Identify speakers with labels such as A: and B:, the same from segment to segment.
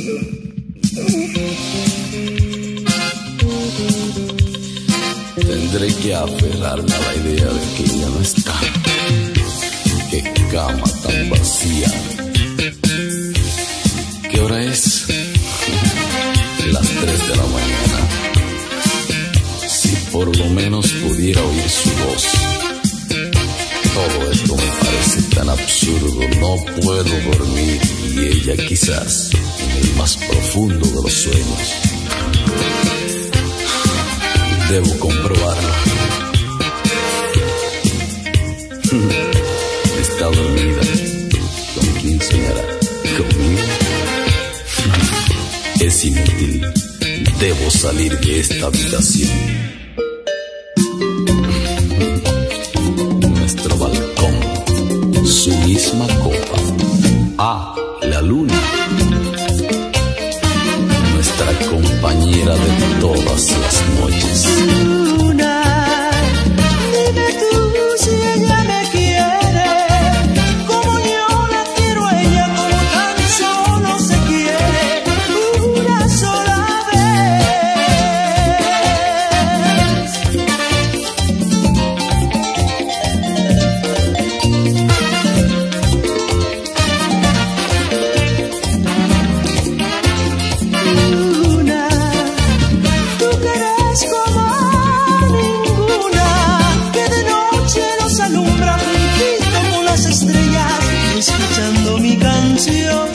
A: Tendré que aferrarme a la idea de que ella no está. Qué cama tan vacía. ¿Qué hora es? Las 3 de la mañana. Si por lo menos pudiera oír su voz. Todo esto me parece tan absurdo. No puedo dormir y ella quizás en el más profundo de los sueños. Debo comprobarlo. Está dormida. ¿Con quién soñará? ¿Conmigo? Es inútil. Debo salir de esta habitación. Nuestro balcón. Su misma copa. Ah, la luna. Nuestra compañera de todas las noches.
B: Luna, dime tú si ella me quiere, como yo la quiero a ella, como tan solo se quiere una sola escuchando mi canción.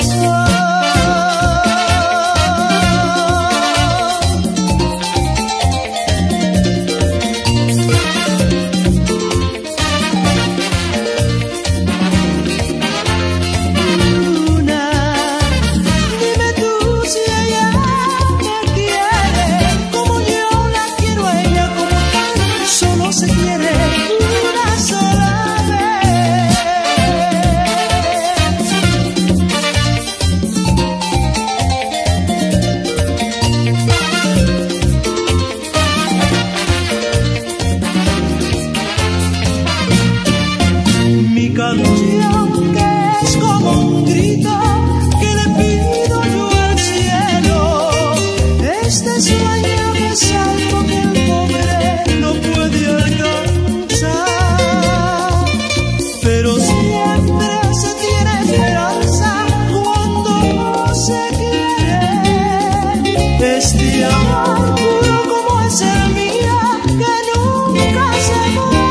B: Luna, dime tú si ella me quiere, como yo la quiero a ella, como tan solo se quiere una sola vez. Mi canción que es como un grito que le pido yo al cielo. Este sueño que es algo que el pobre no puede alcanzar, pero siempre se tiene esperanza cuando se quiere. Este amor puro como es el mío que nunca se muere.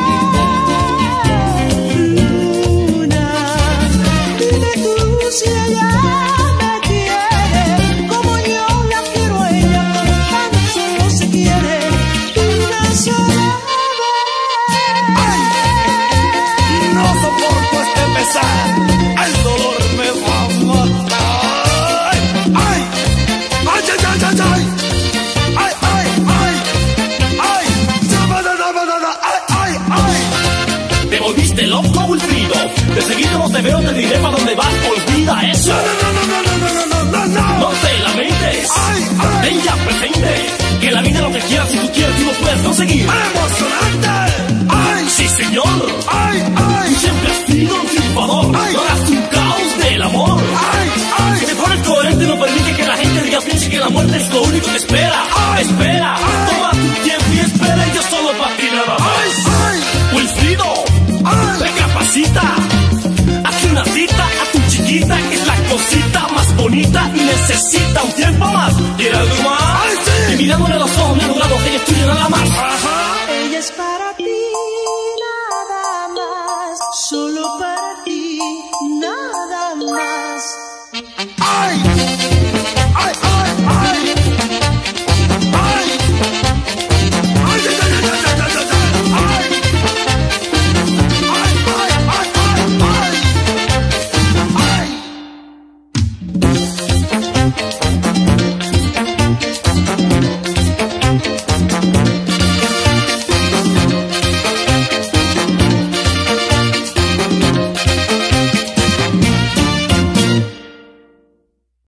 B: Si ella me quiere, como yo la quiero a ella, como tan solo se quiere una sola vez.
C: No soporto este pesar, el dolor me va a matar. Ay, ay, ay, ay, ay, ay, ay, ay, ay, ay, ay.
D: ¿Te volviste loco, Wilfrido? De seguido no te veo, te diré para dónde vas. Olvida eso. No te lamentes. Ven ya presente, que la vida es lo que quieras, si tú quieres tú lo puedes conseguir.
C: ¡Emocionante!
D: ¡Ay! ¡Sí, señor!
C: ¡Ay, ay!
D: Tú siempre has sido un triunfador. No hagas un caos del amor.
C: ¡Ay, ay!
D: Si te pones coherente, no permite que la gente diga, piense que la muerte es lo único que espera. Espera, toma tu tiempo y espera, y yo solo para ti nada más. Wilfrido, recapacita. Hazte una cita a tu chiquita, que es la cosita más bonita y necesita un tiempo más. ¿Quiere algo más? Y mirándole a los ojos me ha logrado que ella es tuya nada más.
B: Ella es para ti nada más, solo